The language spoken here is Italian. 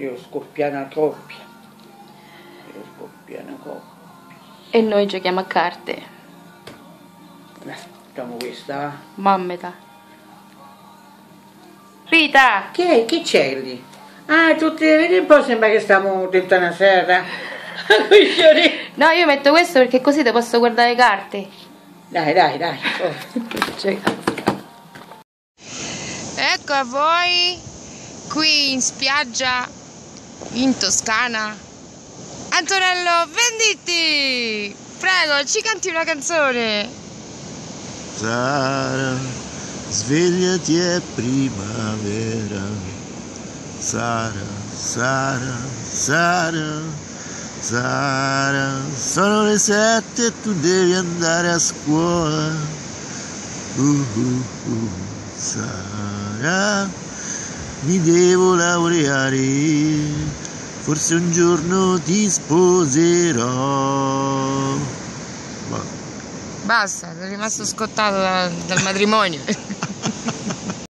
Io scoppiano troppi. Io scoppiano troppi. E noi giochiamo a carte. Facciamo questa. Mammeta. Rita! Che c'è lì? Ah, tutte, vedi un po', sembra che stiamo dentro una serra. No, io metto questo perché così te posso guardare le carte. Dai. Oh. Ecco a voi, qui in spiaggia, in Toscana. Antonello Venditti! Prego, ci canti una canzone. Sara, svegliati, è primavera. Sara, sono le 7 e tu devi andare a scuola. Sara, mi devo laureare, forse un giorno ti sposerò. Basta, sei rimasto scottato dal matrimonio.